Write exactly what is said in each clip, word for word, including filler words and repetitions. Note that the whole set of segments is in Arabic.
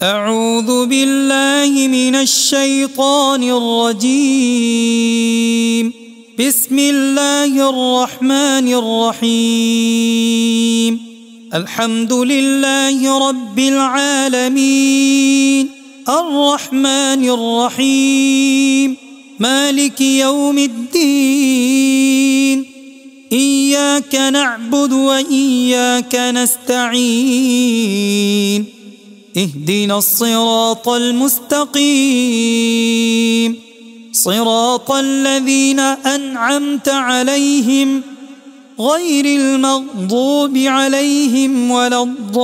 أعوذ بالله من الشيطان الرجيم. بسم الله الرحمن الرحيم. الحمد لله رب العالمين الرحمن الرحيم مالك يوم الدين. إياك نعبد وإياك نستعين. اهدنا الصراط المستقيم صراط الذين أنعمت عليهم غير المغضوب عليهم ولا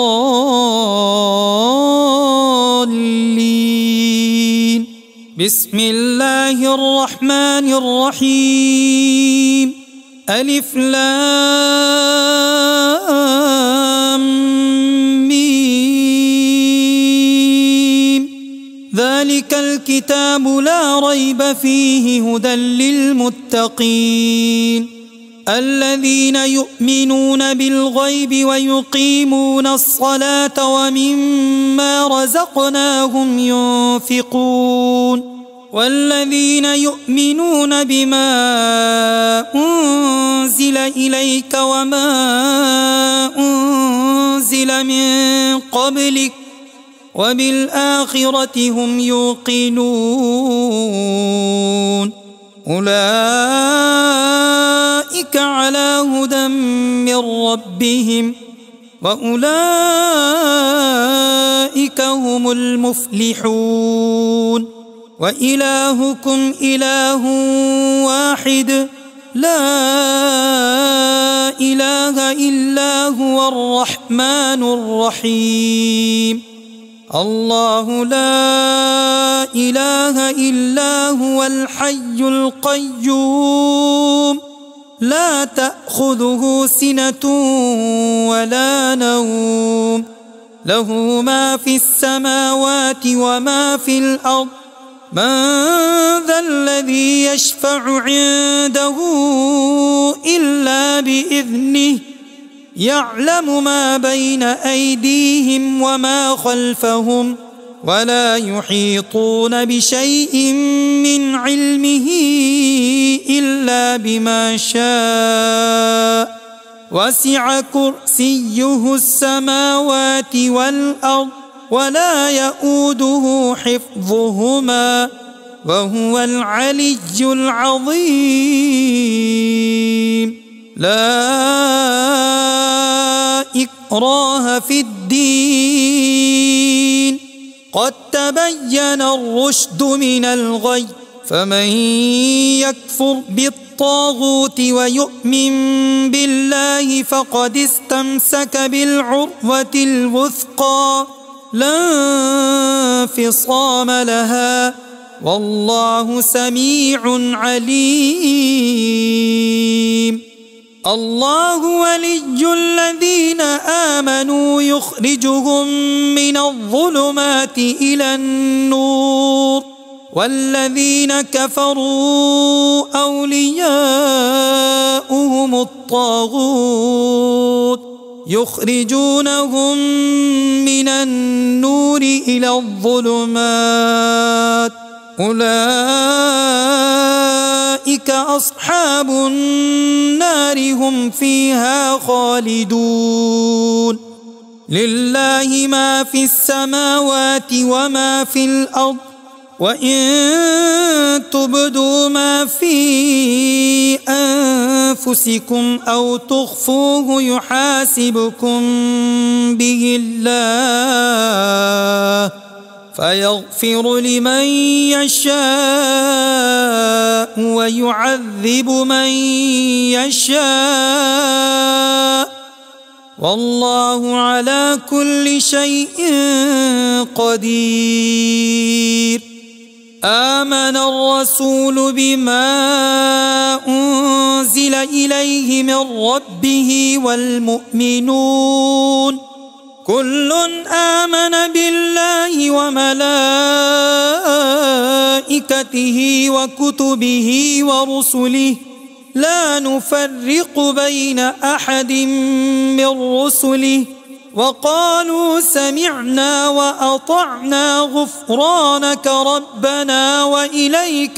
الضالين. بسم الله الرحمن الرحيم. ألف لام ذلك الكتاب لا ريب فيه هدى للمتقين الذين يؤمنون بالغيب ويقيمون الصلاة ومما رزقناهم ينفقون والذين يؤمنون بما أنزل إليك وما أنزل من قبلك وبالآخرة هم يوقنون أولئك على هدى من ربهم وأولئك هم المفلحون. وإلهكم إله واحد لا إله إلا هو الرحمن الرحيم. الله لا إله إلا هو الحي القيوم لا تأخذه سنة ولا نوم له ما في السماوات وما في الأرض. من ذا الذي يشفع عنده إلا بإذنه يعلم ما بين أيديهم وما خلفهم ولا يحيطون بشيء من علمه إلا بما شاء وسع كرسيه السماوات والأرض ولا يؤوده حفظهما وهو العلي العظيم. لا إكراه في الدين قد تبين الرشد من الغي فمن يكفر بالطاغوت ويؤمن بالله فقد استمسك بالعروة الوثقى لا انفصام لها والله سميع عليم. الله ولي الذين آمنوا يخرجهم من الظلمات إلى النور والذين كفروا أولياؤهم الطاغوت يخرجونهم من النور إلى الظلمات أولئك أصحاب النار هم فيها خالدون. لله ما في السماوات وما في الأرض وإن تبدوا ما في أنفسكم أو تخفوه يحاسبكم به الله فيغفر لمن يشاء ويعذب من يشاء والله على كل شيء قدير. آمن الرسول بما أنزل إليه من ربه والمؤمنون كل آمن بالله وملائكته وكتبه ورسله لا نفرق بين أحد من رسله وقالوا سمعنا وأطعنا غفرانك ربنا وإليك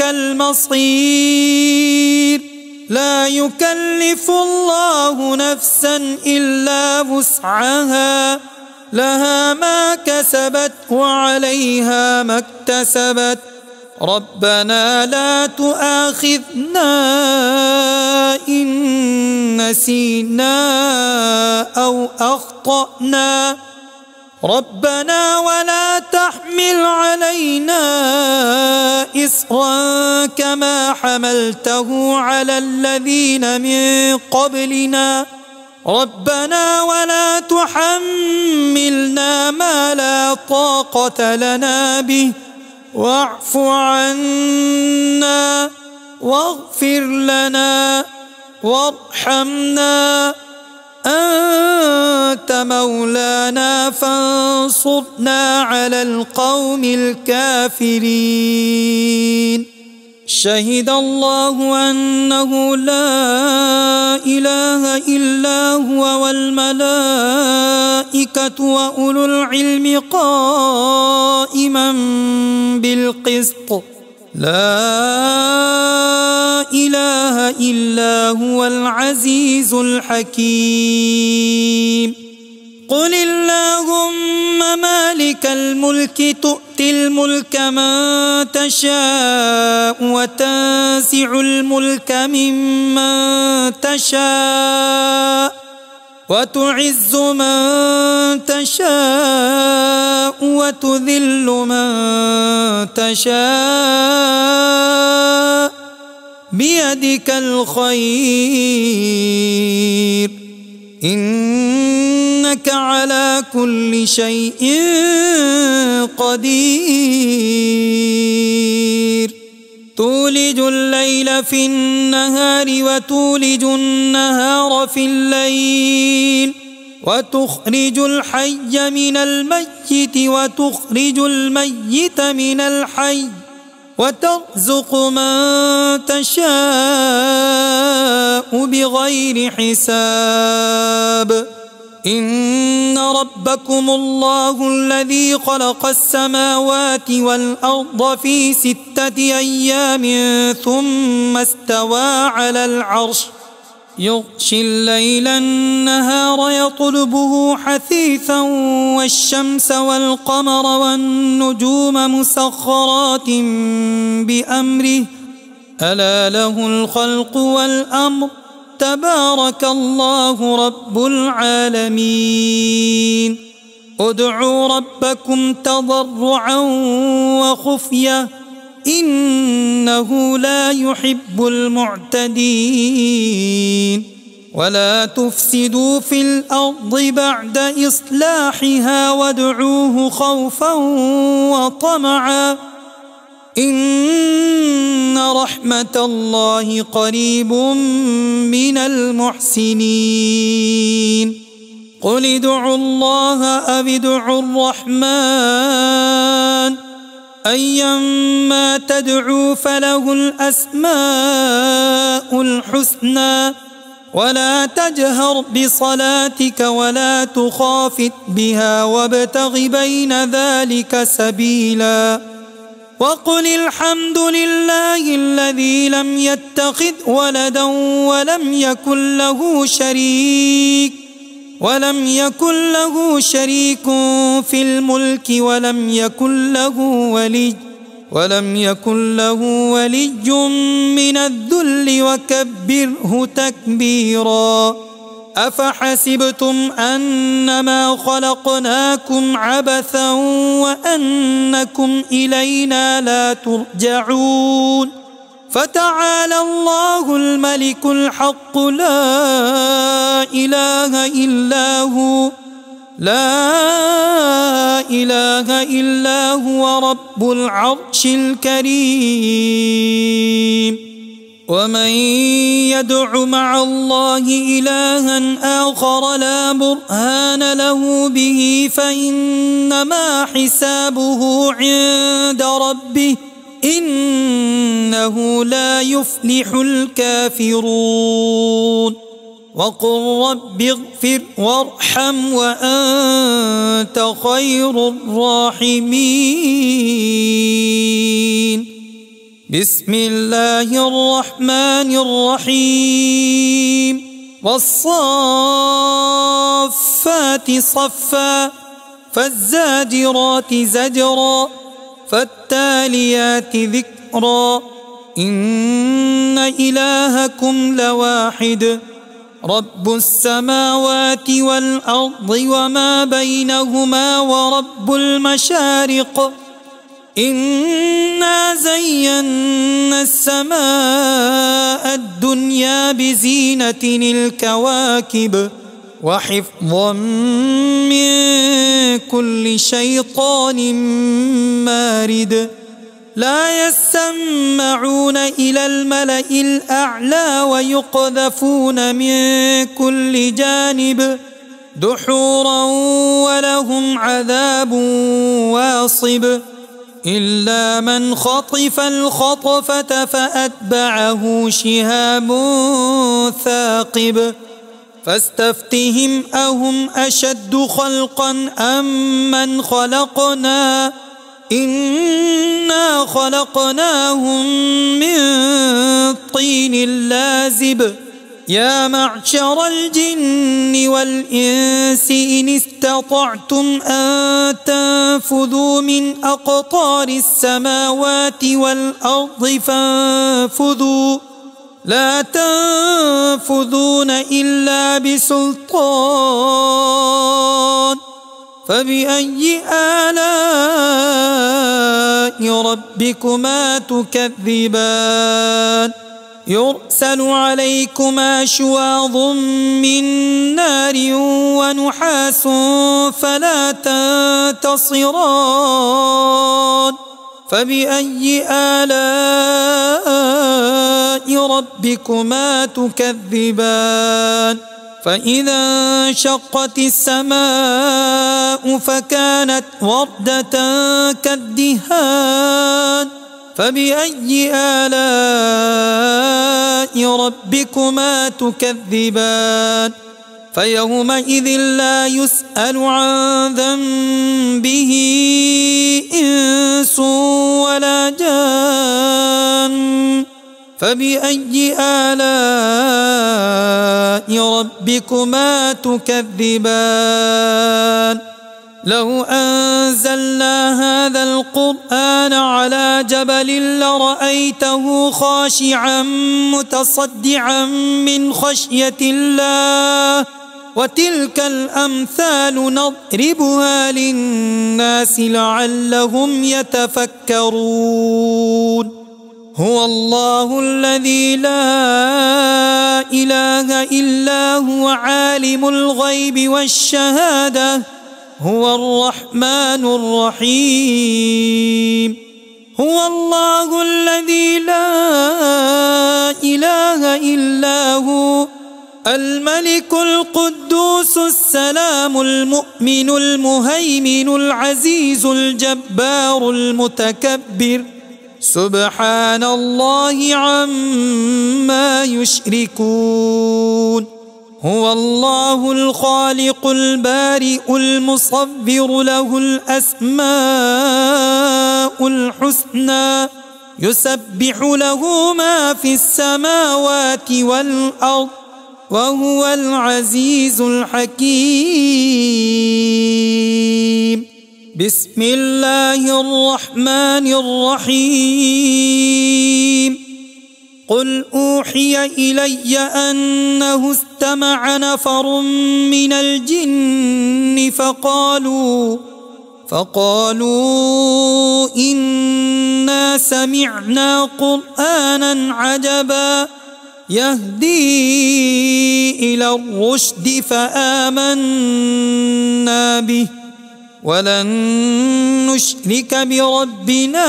المصير. لا يكلف الله نفسا إلا وسعها، لها ما كسبت وعليها ما اكتسبت. ربنا لا تؤاخذنا إن نسينا أو أخطأنا، ربنا ولا تحمل علينا إصرا كما حملته على الذين من قبلنا، ربنا ولا تحملنا ما لا طاقة لنا به، واعف عنا واغفر لنا وارحمنا، أنت مولانا فانصرنا على القوم الكافرين. شهد الله أنه لا إله إلا هو والملائكة وأولو العلم قائما بالقسط، لا إله إلا هو العزيز الحكيم. قل اللهم مالك الملك تؤتي الملك من تشاء وتنزع الملك ممن تشاء وتعز من تشاء وتذل من تشاء بيدك الخير، إنك على كل شيء قدير. تولج الليل في النهار وتولج النهار في الليل، وتخرج الحي من الميت وتخرج الميت من الحي، وترزق من تشاء بغير حساب. إن ربكم الله الذي خلق السماوات والأرض في ستة أيام ثم استوى على العرش، يغشي الليل النهار يطلبه حثيثا والشمس والقمر والنجوم مسخرات بأمره، ألا له الخلق والأمر، تبارك الله رب العالمين. ادعوا ربكم تضرعا وخفية إنه لا يحب المعتدين. ولا تفسدوا في الأرض بعد إصلاحها وادعوه خوفا وطمعا إن رحمة الله قريب من المحسنين. قل ادعوا الله أو ادعوا الرحمن أيما تدعوا فله الأسماء الحسنى، ولا تجهر بصلاتك ولا تخافت بها وابتغ بين ذلك سبيلا. وقل الحمد لله الذي لم يتخذ ولدا ولم يكن له شريك ولم يكن له شريك في الملك ولم يكن له ولي ولم يكن له ولي من الذل وكبره تكبيرا. أفحسبتم أنما خلقناكم عبثا وأنكم إلينا لا ترجعون. فتعالى الله الملك الحق لا إله إلا هو لا إله إلا هو رب العرش الكريم. ومن يدع مع الله إلها آخر لا برهان له به فإنما حسابه عند ربه إنه لا يفلح الكافرون. وقل رب اغفر وارحم وأنت خير الراحمين. بسم الله الرحمن الرحيم. والصافات صفا فالزاجرات زجرا فالتاليات ذكرا إن إلهكم لواحد رب السماوات والأرض وما بينهما ورب المشارق إنا زينا السماء الدنيا بزينة الكواكب وحفظا من كل شيطان مارد لا يسمعون إلى الملأ الأعلى ويقذفون من كل جانب دحورا ولهم عذاب واصب إلا من خطف الخطفة فأتبعه شهاب ثاقب فاستفتهم أهم أشد خلقا أم من خلقنا إنا خلقناهم من طين لازب يا معشر الجن والإنس إن استطعتم أن تنفذوا من أقطار السماوات والأرض فانفذوا لا تنفذون إلا بسلطان فبأي آلاء ربكما تكذبان يرسل عليكما شواظ من نار ونحاس فلا تنتصران فبأي آلاء ربكما تكذبان فإذا انشقت السماء فكانت وردة كالدهان فبأي آلاء ربكما تكذبان فيومئذ لا يسأل عن ذنبه إنس ولا جان فبأي آلاء ربكما تكذبان لو أنزلنا هذا القرآن على جبل لرأيته خاشعا متصدعا من خشية الله وتلك الأمثال نضربها للناس لعلهم يتفكرون هو الله الذي لا إله إلا هو عالم الغيب والشهادة هو الرحمن الرحيم هو الله الذي لا إله إلا هو الملك القدوس السلام المؤمن المهيمن العزيز الجبار المتكبر سبحان الله عما يشركون هو الله الخالق البارئ المصور له الأسماء الحسنى يسبح له ما في السماوات والأرض وهو العزيز الحكيم بسم الله الرحمن الرحيم قل أوحي إلي أنه استمع نفر من الجن فقالوا فقالوا إنا سمعنا قرآنا عجبا يهدي إلى الرشد فآمنا به ولن نشرك بربنا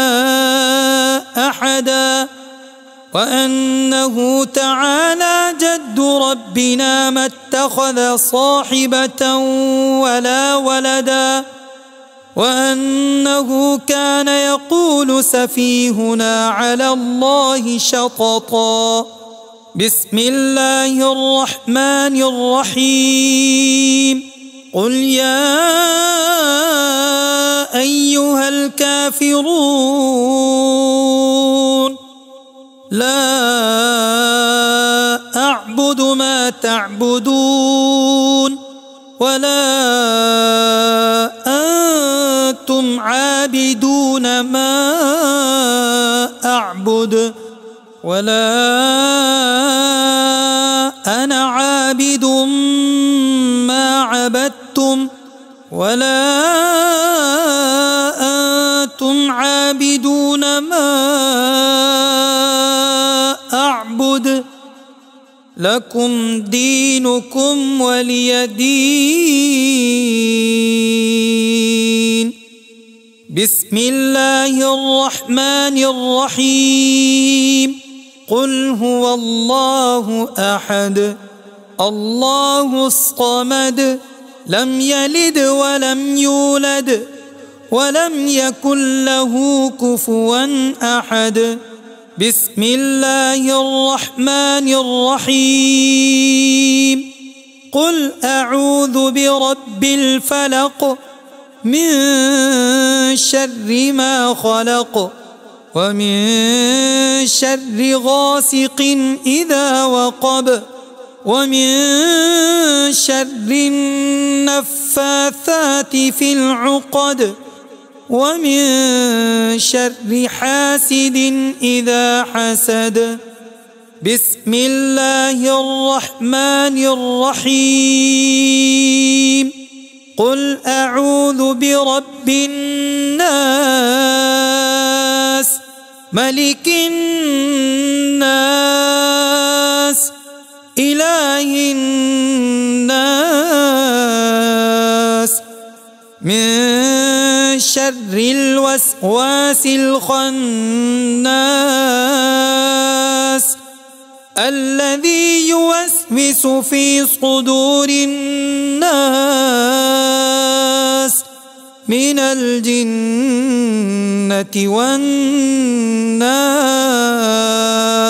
أحدا وأنه تعالى جد ربنا ما اتخذ صاحبة ولا ولدا وأنه كان يقول سفيهنا على الله شططا بسم الله الرحمن الرحيم قل يا أيها الكافرون لا أعبد ما تعبدون ولا أنتم عابدون ما أعبد ولا أنا عابد ما عبدتم ولا أنتم عابدون ما أعبد لكم دينكم ولي دين. بسم الله الرحمن الرحيم قل هو الله أحد الله الصمد لم يلد ولم يولد ولم يكن له كفوا أحد. بسم الله الرحمن الرحيم قل أعوذ برب الفلق من شر ما خلق ومن شر غاسق إذا وقب ومن شر النفاثات في العقد ومن شر حاسد إذا حسد. بسم الله الرحمن الرحيم قل أعوذ برب الناس ملك الناس إله الناس من شر الوسواس الخناس الذي يوسوس في صدور الناس من الجنة والناس.